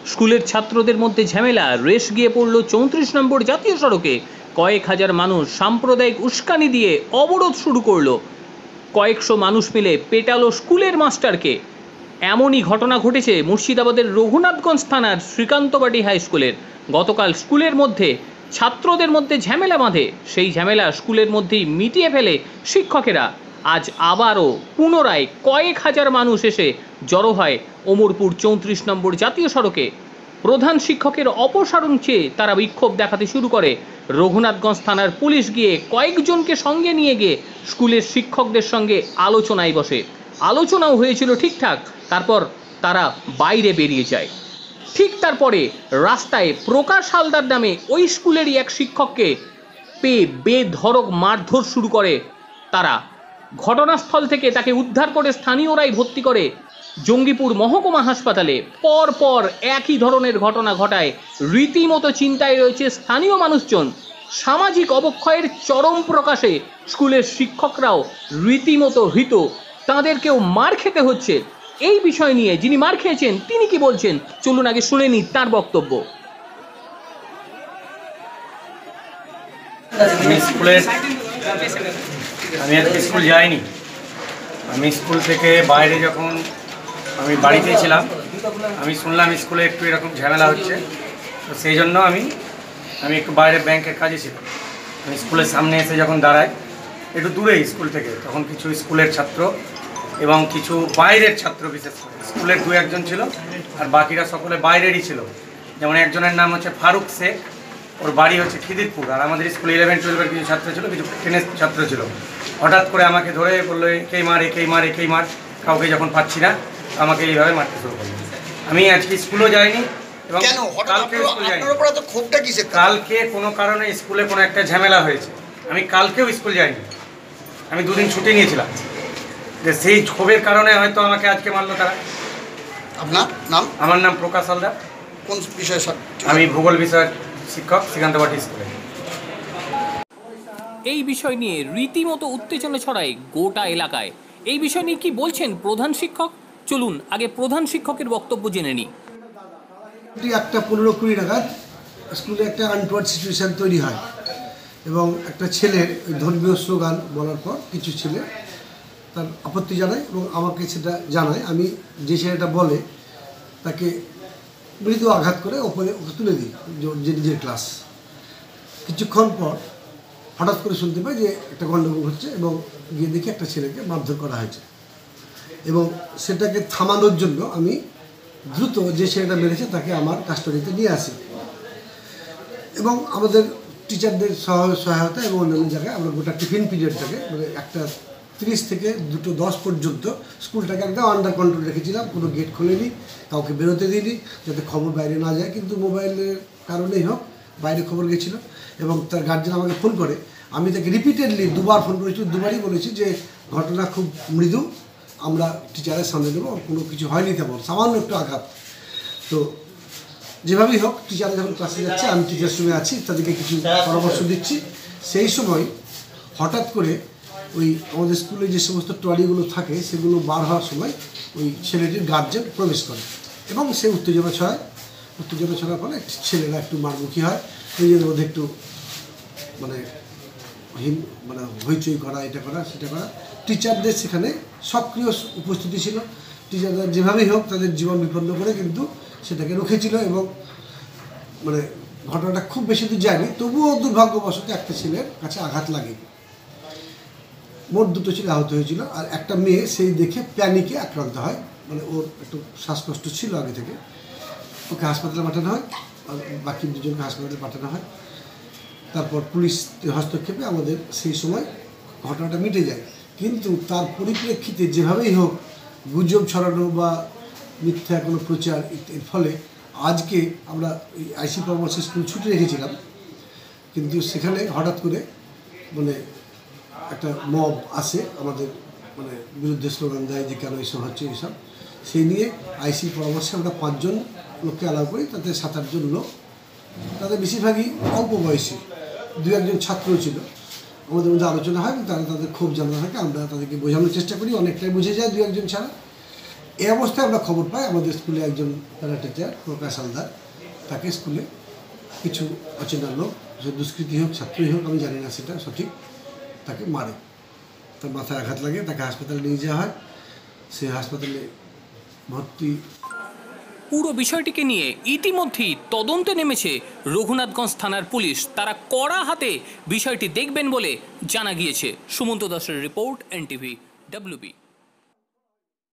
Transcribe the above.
স্কুলের ছাত্রদের মধ্যে ঝামেলা, রেশ গিয়ে পড়ল 34 নম্বর জাতীয় সড়কে। কয়েক হাজার মানুষ সাম্প্রদায়িক উস্কানি দিয়ে অবরোধ শুরু করলো। কয়েকশো মানুষ মিলে পেটালো স্কুলের মাস্টারকে। এমনই ঘটনা ঘটেছে মুর্শিদাবাদের রঘুনাথগঞ্জ থানার শ্রীকান্তবাটি হাই স্কুলের। গতকাল স্কুলের মধ্যে ছাত্রদের মধ্যে ঝামেলা বাঁধে, সেই ঝামেলা স্কুলের মধ্যেই মিটিয়ে ফেলে শিক্ষকেরা। আজ আবারও পুনরায় কয়েক হাজার মানুষ এসে জড়ো হয় অমরপুর 34 নম্বর জাতীয় সড়কে। প্রধান শিক্ষকের অপসারণ চেয়ে তারা বিক্ষোভ দেখাতে শুরু করে। রঘুনাথগঞ্জ থানার পুলিশ গিয়ে কয়েকজনকে সঙ্গে নিয়ে গিয়ে স্কুলের শিক্ষকদের সঙ্গে আলোচনায় বসে। আলোচনাও হয়েছিল ঠিকঠাক, তারপর তারা বাইরে বেরিয়ে যায়। ঠিক তারপরে রাস্তায় প্রকাশ হালদার নামে ওই স্কুলেরই এক শিক্ষককে পেয়ে বেধড়ক মারধর শুরু করে তারা। ঘটনাস্থল থেকে তাকে উদ্ধার করে স্থানীয়রাই ভর্তি করে জঙ্গিপুর মহকুমা হাসপাতালে। পরপর একই ধরনের ঘটনা ঘটায় রীতিমতো চিন্তায় রয়েছে স্থানীয় মানুষজন। সামাজিক অবক্ষয়ের চরম প্রকাশে স্কুলের শিক্ষকরাও রীতিমতো ভীত, তাঁদেরকেও মার খেতে হচ্ছে। এই বিষয় নিয়ে যিনি মার খেয়েছেন তিনি কি বলছেন, চলুন আগে শুনে নিই তার বক্তব্য। আমি আজকে স্কুল যাইনি। আমি স্কুল থেকে বাইরে যখন আমি বাড়িতে ছিলাম, আমি শুনলাম স্কুলে একটু এরকম ঝামেলা হচ্ছে, তো সেই জন্য আমি একটু বাইরে ব্যাংকের কাজে ছিলাম। আমি স্কুলের সামনে এসে যখন দাঁড়াই, একটু দূরে স্কুল থেকে, তখন কিছু স্কুলের ছাত্র এবং কিছু বাইরের ছাত্র, বিশেষ করে স্কুলের দু একজন ছিল আর বাকিরা সকলে বাইরেরই ছিল। যেমন একজনের নাম হচ্ছে ফারুক শেখ, ওর বাড়ি হচ্ছে খিদিরপুর, আর আমাদের স্কুলে 11-12-এর কিছু ছাত্র ছিল, কিছু 10-এর ছাত্র ছিল। হঠাৎ করে আমাকে ধরে বললো একেই মার, একেই মার, একেই মার। কাউকে যখন পাচ্ছি না আমাকে এইভাবে মারতে শুরু করলো। আমি আজকে স্কুলও যাইনি এবং কালকে স্কুল যাইনি। কালকে কোনো কারণে স্কুলে কোনো একটা ঝামেলা হয়েছে, আমি কালকেও স্কুল যাইনি। আমি দুদিন ছুটি নিয়েছিলাম, যে সেই ক্ষোভের কারণে হয়তো আমাকে আজকে মারলো তারা। আপনার নাম? আমার নাম প্রকাশ হালদার। কোন বিষয়ে? আমি ভূগোল বিষয়ের শিক্ষক, শ্রীকান্তবাটি স্কুলে। এই বিষয় নিয়ে রীতিমতো উত্তেজনা ছড়ায় গোটা এলাকায়। এই বিষয় নিয়ে কি বলছেন প্রধান শিক্ষক, চলুন আগে প্রধান শিক্ষকের বক্তব্য জেনে নিই। 1:15-20 নাগাদ স্কুলে একটা আনটোয়ার্ড সিচুয়েশান তৈরি হয় এবং একটা ছেলের ধর্মীয় স্লোগান বলার পর কিছু ছেলে তার আপত্তি জানায় এবং আমাকে সেটা জানায়। আমি যে ছেলেটা বলে তাকে মৃদু আঘাত করে ওপরে ওকে তুলে দিই, যে নিজের ক্লাস। কিছুক্ষণ পর হঠাৎ করে শুনতে পাই যে একটা গণ্ডগোল হচ্ছে এবং গিয়ে দেখি একটা ছেলেকে মারধর করা হয়েছে এবং সেটাকে থামানোর জন্য আমি দ্রুত যে ছেলেটা মেরেছে তাকে আমার কাস্টডিতে নিয়ে আসি এবং আমাদের টিচারদের সহায়তা এবং অন্যান্য জায়গায় আমরা গোটা টিফিন পিরিয়ডটাকে মানে 1:30 থেকে 2:10 পর্যন্ত স্কুলটাকে একদম আন্ডার কন্ট্রোল রেখেছিলাম। কোনো গেট খোলেনি, কাউকে বেরোতে দিইনি যাতে খবর বাইরে না যায়। কিন্তু মোবাইলের কারণেই হোক বাইরে খবর গেছিলো এবং তার গার্জেন আমাকে ফোন করে। আমি তাকে রিপিটেডলি দুবার ফোন করেছি, দুবারই বলেছি যে ঘটনা খুব মৃদু, আমরা টিচারের সামনে দেবো, কোনো কিছু হয়নি তেমন, সামান্য একটু আঘাত। তো যেভাবেই হোক টিচাররা যখন ক্লাসে যাচ্ছে, আমি টিচার রুমে আছি, তাদেরকে কিছু পরামর্শ দিচ্ছি। সেই সময় হঠাৎ করে ওই আমাদের স্কুলে যে সমস্ত ট্রলিগুলো থাকে সেগুলো বার হওয়ার সময় ওই ছেলেটির গার্জেন প্রবেশ করে এবং সে উত্তেজনা ছড়ার ফলে ছেলেরা একটু মারমুখী হয়, নিজেদের মধ্যে একটু মানে হইচই করা, এটা করা সেটা করা। টিচারদের সেখানে সক্রিয় উপস্থিতি ছিল। টিচাররা যেভাবেই হোক তাদের জীবন বিপন্ন করে কিন্তু সেটাকে রুখেছিল এবং মানে ঘটনাটা খুব বেশি দূর যায়নি। তবুও দুর্ভাগ্যবশত একটা ছেলের কাছে আঘাত লাগে, মোট 2 ছেলে আহত হয়েছিল আর একটা মেয়ে সেই দেখে প্যানিকে আক্রান্ত হয়। মানে ওর একটু শ্বাসকষ্ট ছিল আগে থেকে, ওকে হাসপাতালে পাঠানো হয় আর বাকি 2জনকে হাসপাতালে পাঠানো হয়। তারপর পুলিশ হস্তক্ষেপে আমাদের সেই সময় ঘটনাটা মিটে যায়। কিন্তু তার পরিপ্রেক্ষিতে যেভাবেই হোক গুজব ছড়ানো বা মিথ্যা কোনো প্রচার, এর ফলে আজকে আমরা এই আইসি পরামর্শে স্কুল ছুটি রেখেছিলাম, কিন্তু সেখানে হঠাৎ করে মানে একটা মব আসে আমাদের মানে বিরুদ্ধে, স্লোগান দেয় যে কেন এইসব হচ্ছে এইসব। সেই নিয়ে আইসি পরামর্শে আমরা 5 জন লোককে অ্যালাউ করি, তাতে 7-8 জন লোক, তাদের বেশিরভাগই অল্প বয়সী, 2-1 ছাত্র ছিল। আমাদের মধ্যে আলোচনা হয়, তারা তাদের খুব জানা থাকে, আমরা তাদেরকে বোঝানোর চেষ্টা করি, অনেকটাই বুঝে যায় 2-1 ছাড়া। এই অবস্থায় আমরা খবর পাই আমাদের স্কুলে একজন প্যারা টিচার প্রকাশ হালদার, তাকে স্কুলে কিছু অচেনা লোক, যে দুষ্কৃতী হোক ছাত্রই হোক আমি জানি না সেটা সঠিক, তাকে মারে। তার মাথায় আঘাত লাগে, তাকে হাসপাতালে নিয়ে যাওয়া হয়। সে হাসপাতালে ভর্তি। পুরো বিষয়টিকে নিয়ে ইতিমধ্যেই তদন্তে নেমেছে রঘুনাথগঞ্জ থানার পুলিশ। তারা কড়া হাতে বিষয়টি দেখবেন বলে জানা গিয়েছে। সুমন্ত দাসের রিপোর্ট, NTV WB।